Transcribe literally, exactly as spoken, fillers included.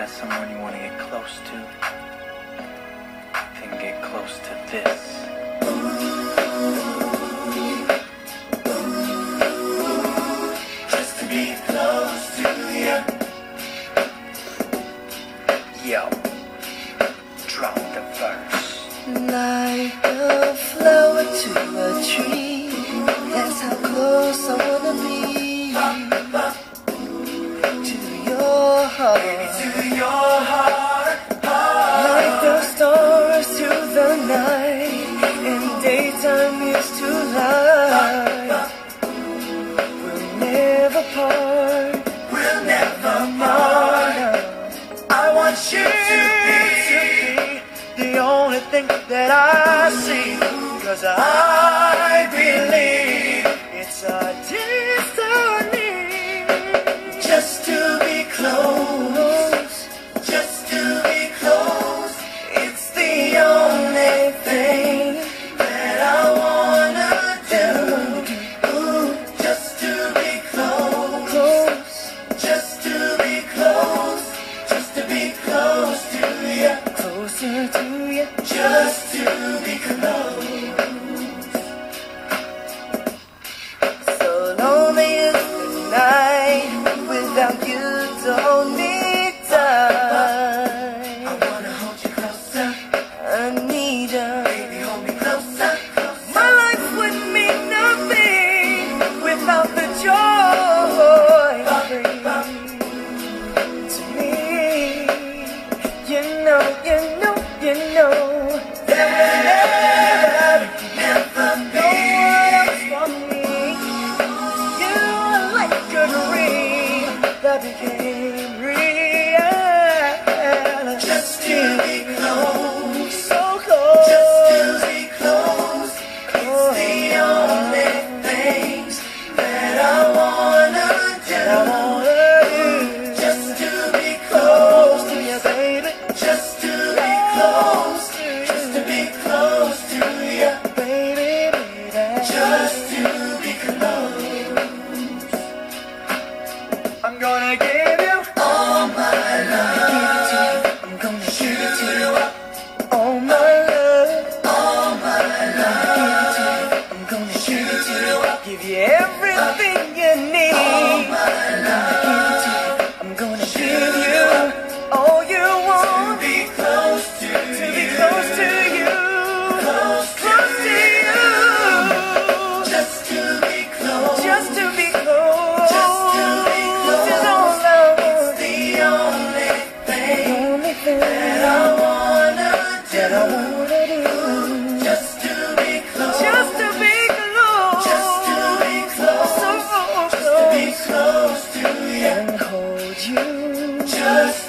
got someone you want to get close to, then get close to this. Just to be close to you. Yo, drop the verse. Like a flower to a tree, that's how close I wanna be to your heart. Baby, to your heart, heart. Like the stars to the night, and daytime is to light. We'll never part. We'll never part. I want you to be, to be the only thing that I see, 'cause I believe it's our destiny. Just to be close, just to be close. It's the only thing that I wanna do. Ooh, just to be close, close, just to be close, just to be close to you, closer to you, just to be close. So lonely is the night without you to hold me tight. I wanna hold you closer, I need you. baby, hold me closer, closer. My life would mean nothing without the joy you bring to me. You know, you know, you know that will never, Never no be. one else for me. You are like a dream that became real. Just to be close, So close, just to be close. It's the only things that I wanna that I do. wanna do. Just to be Close close, to you, baby. just to be close, just to be close to you, Baby, baby. just to be close. I'm gonna give you All my love, I'm gonna give give it to you you. up, All my love, all my love, I'm gonna give give it to you you. up, Give you everything you need. all my love. I'm gonna give you all you To want. be close to To be you, close to you, close to close to you. just to be close, Just to be close. Just to be close. Is all I it's want. the only The thing only thing that I wanna that I do. wanna do. Just to be close, Just to be close. just to be close, So just to be close. close to you, And hold you. just